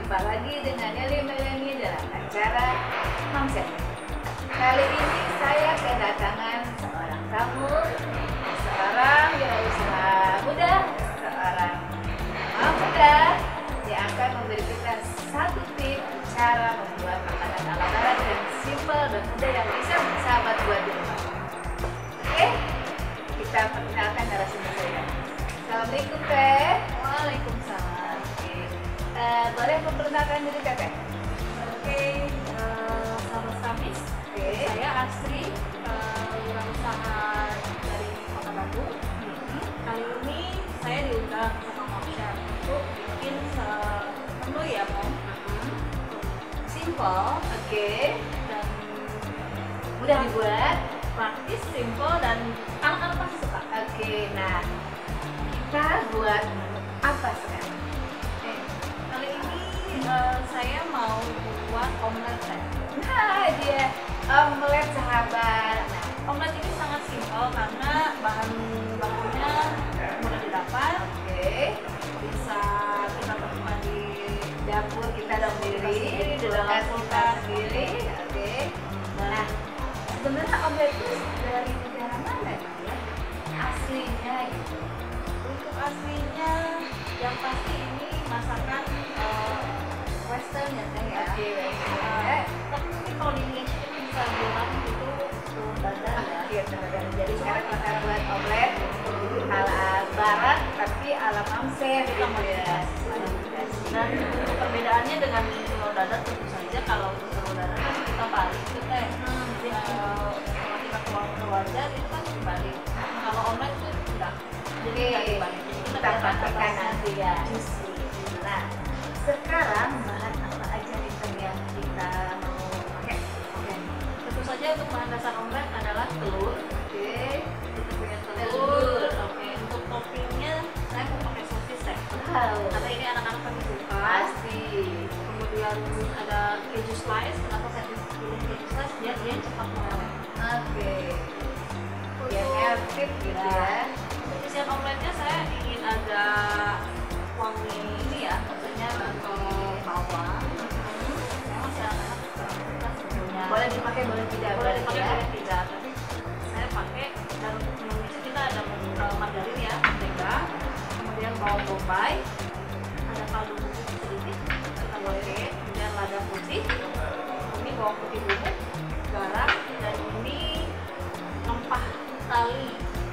Jumpa lagi dengan Nelly Melanie dalam acara Momsen. Kali ini saya kedatangan seorang tamu, seorang wirausaha muda, seorang mama muda yang akan memberi kita satu tips cara membuat makanan ala barat yang simpel dan mudah yang bisa sahabat buat di rumah. Oke, kita perkenalkan narasumber saya. Assalamualaikum Teh. Waalaikumsalam. Oke. Boleh memperkenalkan diri Teteh? Oke, selamat Kamis. Oke. Saya Asri, wirausaha dari Kota Batu. Kali ini saya diundang sama Mom Chef untuk bikin menu ya, Mom. Simple Oke. dan Mudah dibuat. praktis, simple dan anak-anak pasti suka. Oke. Nah, kita buat apa sekarang? Kali ini saya mau buat omelet Teh. Nah, dia omelet sahabat. Nah, Omelet ini sangat simpel karena bahan bakunya mudah didapat, oke. bisa kita temukan di Dapur kita sendiri, di di lokasi dalam kita kulkas. sendiri. Oke. Nah, sebenarnya omelet itu dari negara mana ya? Aslinya gitu. Untuk aslinya yang pasti ini masakan western ya Teh ya. Oke. Tapi mungkin kalau di Indonesia kita bisa bilang itu dadar ya. Iya, benar. Jadi sekarang kita buat omelet ala barat tapi ala Momsen gitu ya. Dan untuk perbedaannya dengan telur dadar tentu saja kalau untuk telur dadar kan kita balik itu Teh. Jadi kalau kita tuang ke wajan itu kan dibalik. Kalau omelet itu tidak. Jadi Oke, nggak dibalik. Jadi kita biar praktekkan atasnya nanti ya. juicy. Nah, sekarang bahan apa aja nih Teh yang kita mau pakai? Oke. Tentu saja untuk bahan dasar omelet adalah telur. Oke. Kita punya Telur. telur. Oke. Untuk toppingnya saya mau pakai sosis Teh. Wow. Karena ini anak-anak pasti suka. Pasti. Kemudian ada keju slice. Kenapa saya pilih keju slice? Biar dia cepat meleleh. Oke. Biar Untuk melted gitu ya. untuk isian omeletnya saya ingin ada wangi ini ya, maksudnya bawang. Saya masih anak-anak kurang suka sebetulnya. Boleh dipakai, boleh tidak. Boleh dipakai, ya. boleh tidak. Tapi saya pakai dan untuk menumisnya kita ada margarin ya, mentega, kemudian bawang bombay, ada kaldu bubuk sedikit kita pakai, kemudian lada putih, ini bawang putih bubuk, garam, dan ini rempah tali.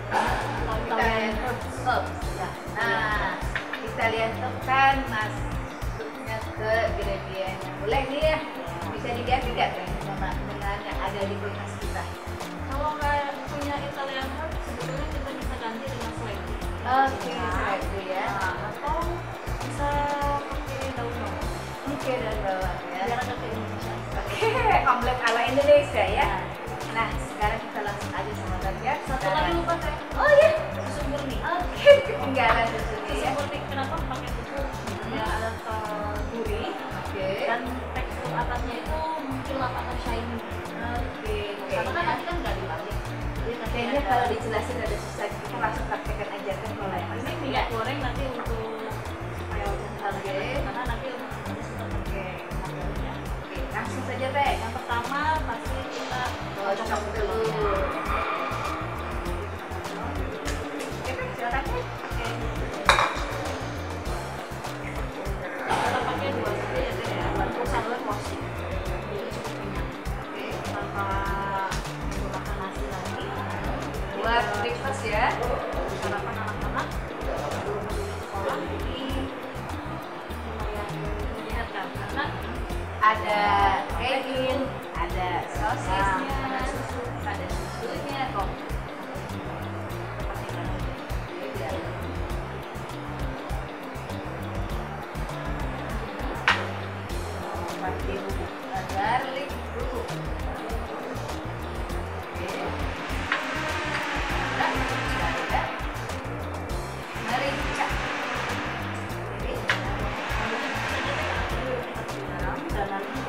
Italian herbs. Ya. Nah, Italian herbs kan masuknya ke ingredient yang boleh nih ya. Bisa diganti nggak Teh sama dengan yang ada di kulkas kita? Kalau nggak punya Italian herb, sebetulnya kita bisa ganti dengan seledri. Oke, seledri ya. Nah, atau bisa pakai daun bawang. Oke, dan bawang ya. Biar ada ke-Indonesia. Oke, omelet ala Indonesia ya. Nah, sekarang kita langsung aja sama ya. Satu lagi lupa Teh. Oh iya. Susu murni. Oke, ketinggalan susunya Susu ya. murni kenapa pakai susu? Ya ada gurih Oke. dan tekstur atasnya itu mengkilap atau shiny. Oke. Karena kan nanti kan nggak dibalik. Jadi nanti Kayaknya ada- kalau dijelasin ada susah, kita langsung praktekkan aja kan kalau yang ini pasti minyak goreng nanti untuk supaya Oke. karena nanti untuk sudah pakai margarin ya. Oke, langsung saja Teh. Yang pertama pasti kita Kocok dulu. Oke, Teh, silakan Teh. Oke. Kita pakai dua saja ya Teh ya. Untuk sambal porsi. Jadi cukup banyak. Oke. Tanpa menggunakan nasi lagi. Buat breakfast ya. Sarapan anak-anak sebelum pergi sekolah ini lumayan menyehatkan karena Ada keju, ada sosisnya, ada susu. ada susunya kok. Pastikan. Pakai bubuk garlic dulu. Oke. Ada merica. Oke. Garam dan nanti